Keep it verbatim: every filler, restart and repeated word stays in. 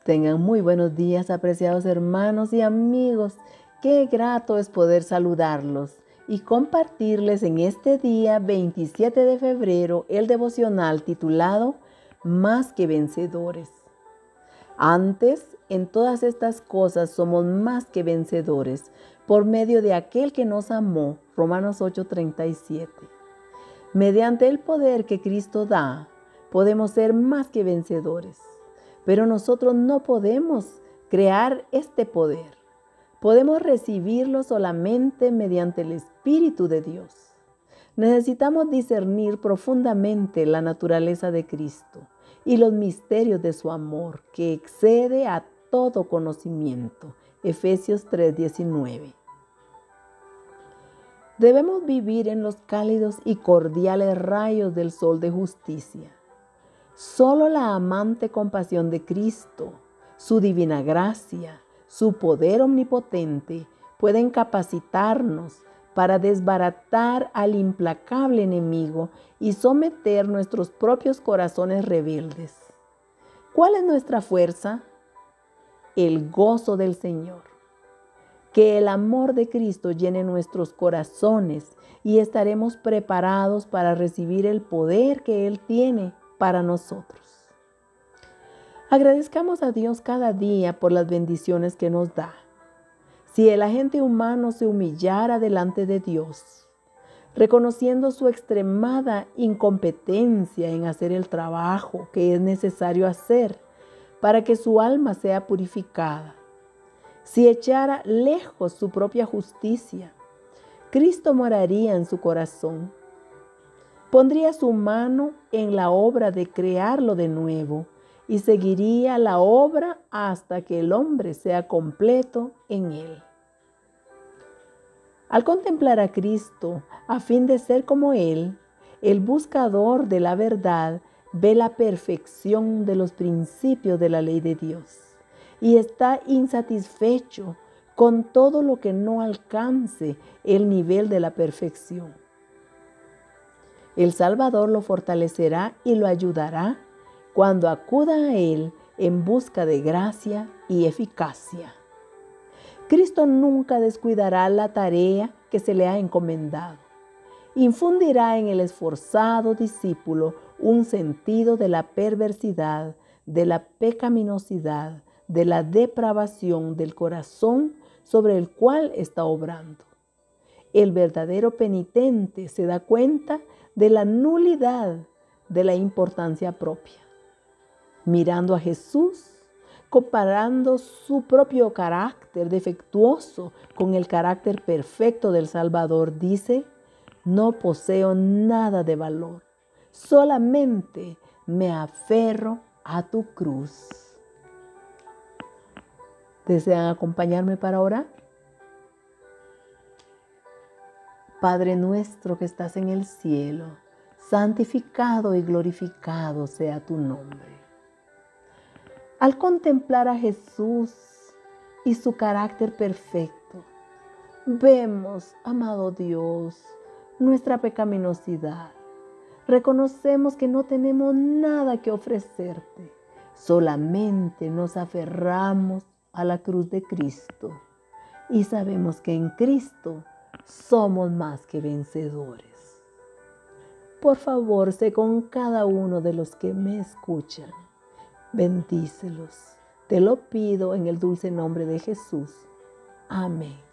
Tengan muy buenos días, apreciados hermanos y amigos. Qué grato es poder saludarlos y compartirles en este día veintisiete de febrero el devocional titulado Más que vencedores. Antes, en todas estas cosas somos más que vencedores por medio de aquel que nos amó. Romanos ocho treinta y siete. Mediante el poder que Cristo da, podemos ser más que vencedores. Pero nosotros no podemos crear este poder. Podemos recibirlo solamente mediante el Espíritu de Dios. Necesitamos discernir profundamente la naturaleza de Cristo y los misterios de su amor, que excede a todo conocimiento. Efesios tres diecinueve. Debemos vivir en los cálidos y cordiales rayos del sol de justicia. Solo la amante compasión de Cristo, su divina gracia, su poder omnipotente pueden capacitarnos para desbaratar al implacable enemigo y someter nuestros propios corazones rebeldes. ¿Cuál es nuestra fuerza? El gozo del Señor. Que el amor de Cristo llene nuestros corazones y estaremos preparados para recibir el poder que Él tiene para nosotros. Agradezcamos a Dios cada día por las bendiciones que nos da. Si el agente humano se humillara delante de Dios, reconociendo su extremada incompetencia en hacer el trabajo que es necesario hacer para que su alma sea purificada, si echara lejos su propia justicia, Cristo moraría en su corazón. Pondría su mano en la obra de crearlo de nuevo y seguiría la obra hasta que el hombre sea completo en él. Al contemplar a Cristo, a fin de ser como Él, el buscador de la verdad ve la perfección de los principios de la ley de Dios y está insatisfecho con todo lo que no alcance el nivel de la perfección. El Salvador lo fortalecerá y lo ayudará cuando acuda a Él en busca de gracia y eficacia. Cristo nunca descuidará la tarea que se le ha encomendado. Infundirá en el esforzado discípulo un sentido de la perversidad, de la pecaminosidad, de la depravación del corazón sobre el cual está obrando. El verdadero penitente se da cuenta de la nulidad de la importancia propia. Mirando a Jesús, comparando su propio carácter defectuoso con el carácter perfecto del Salvador, dice: no poseo nada de valor, solamente me aferro a tu cruz. ¿Desean acompañarme para orar? Padre nuestro que estás en el cielo, santificado y glorificado sea tu nombre. Al contemplar a Jesús y su carácter perfecto, vemos, amado Dios, nuestra pecaminosidad. Reconocemos que no tenemos nada que ofrecerte, solamente nos aferramos a la cruz de Cristo y sabemos que en Cristo somos más que vencedores. Por favor, sé con cada uno de los que me escuchan. Bendícelos. Te lo pido en el dulce nombre de Jesús. Amén.